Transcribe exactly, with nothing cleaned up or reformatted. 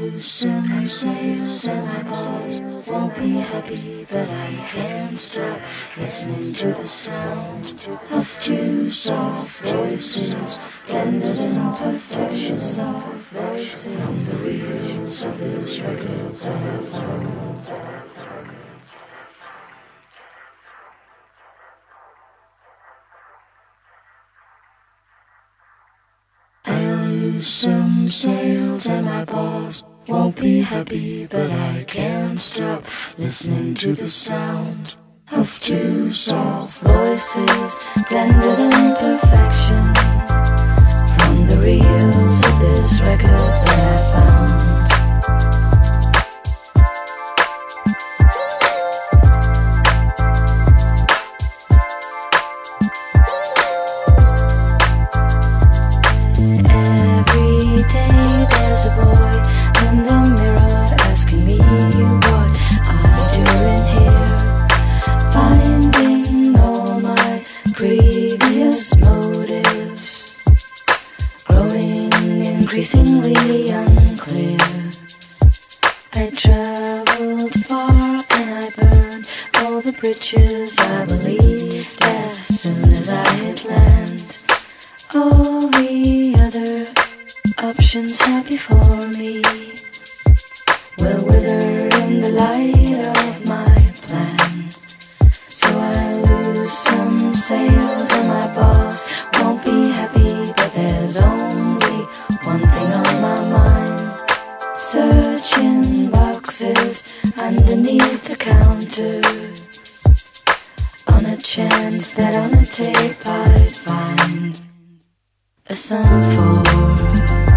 lose some sails and my boss won't be happy, but I can't stop listening to the sound of two soft voices blended in perfection. Soft voices on the reels of this record that I found. Some sails and my boss won't be happy, but I can't stop listening to the sound of two soft voices blended in perfection from the reels of this record that I found. There's a boy in the mirror asking me what I'm doing here, finding all my previous motives growing increasingly unclear. I traveled far and I burned all the bridges I believed as soon as I hit land. All the other options had before me will wither in the light of my plan. So I lose some sails and my boss won't be happy, but there's only one thing on my mind. Searching boxes underneath the counter on a chance that on a tape I'd find a song for